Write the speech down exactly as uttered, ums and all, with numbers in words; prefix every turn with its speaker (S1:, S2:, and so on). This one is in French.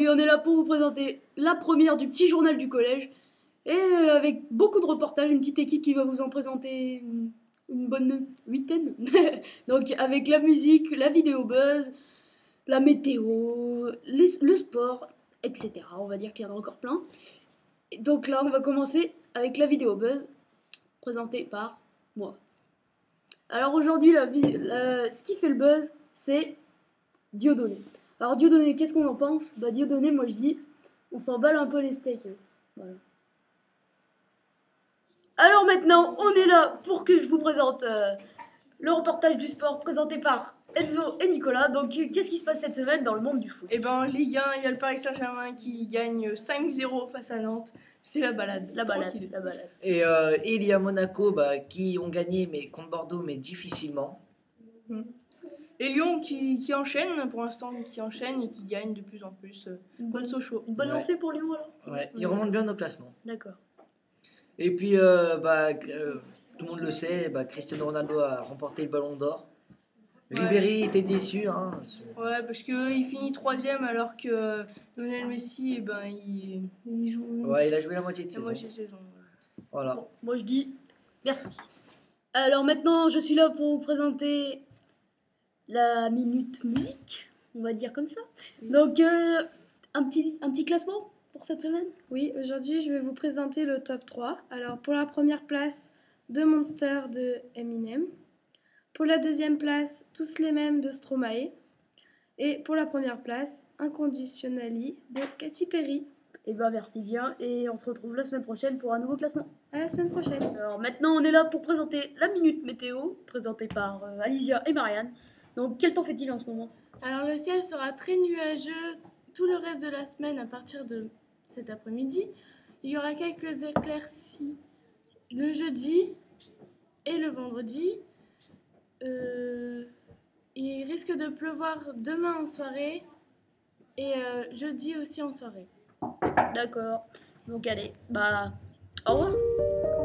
S1: aujourd'hui on est là pour vous présenter la première du petit journal du collège. Et euh, avec beaucoup de reportages, une petite équipe qui va vous en présenter une, une bonne huitaine. Donc avec la musique, la vidéo buzz, la météo, les, le sport, et cetera. On va dire qu'il y en a encore plein. Et donc là on va commencer avec la vidéo buzz, présentée par moi. Alors aujourd'hui, la, la, ce qui fait le buzz, c'est Dieudonné. Alors Dieudonné, qu'est-ce qu'on en pense? Bah Dieudonné, moi je dis, on s'emballe un peu les steaks. Voilà. Alors maintenant, on est là pour que je vous présente euh, le reportage du sport présenté par Enzo et Nicolas. Donc qu'est-ce qui se passe cette semaine dans le monde du foot?
S2: Eh ben, en Ligue un, il y a le Paris Saint-Germain qui gagne cinq zéro face à Nantes. C'est la balade.
S1: La balade,
S2: Tranquille.
S1: la balade.
S3: Et, euh, et il y a Monaco bah, qui ont gagné mais contre Bordeaux mais difficilement.
S2: Mmh. Et Lyon qui, qui enchaîne pour l'instant, qui enchaîne et qui gagne de plus en plus.
S1: Une bonne,
S2: Sochaux.
S1: Une bonne
S3: Ouais.
S1: lancée pour Lyon alors?
S3: Ouais, ils remontent bien au classement.
S1: D'accord.
S3: Et puis, euh, bah, euh, tout le monde le sait, bah, Cristiano Ronaldo a remporté le Ballon d'Or.
S2: Ouais.
S3: Ribéry était déçu. Hein.
S2: Ouais, parce qu'il finit troisième alors que Lionel Messi, eh ben, il, il joue
S3: Ouais, il a joué la moitié de
S2: la
S3: saison.
S2: moitié de saison.
S3: Voilà.
S1: Bon, moi je dis merci. Alors maintenant, je suis là pour vous présenter la minute musique, on va dire comme ça. Donc, euh, un, petit, un petit classement pour cette semaine?
S4: Oui, aujourd'hui je vais vous présenter le top trois. Alors pour la première place, The Monster de Eminem. Pour la deuxième place, Tous les mêmes de Stromae. Et pour la première place, Inconditionnally de Katy Perry.
S1: Et ben merci bien, et on se retrouve la semaine prochaine pour un nouveau classement.
S4: À la semaine prochaine.
S1: Alors maintenant, on est là pour présenter la minute météo, présentée par euh, Alicia et Marianne. Donc, quel temps fait-il en ce moment?
S4: Alors le ciel sera très nuageux tout le reste de la semaine à partir de cet après-midi. Il y aura quelques éclaircies le jeudi et le vendredi. Euh, il risque de pleuvoir demain en soirée et euh, jeudi aussi en soirée.
S1: D'accord. Donc allez, bah, au revoir.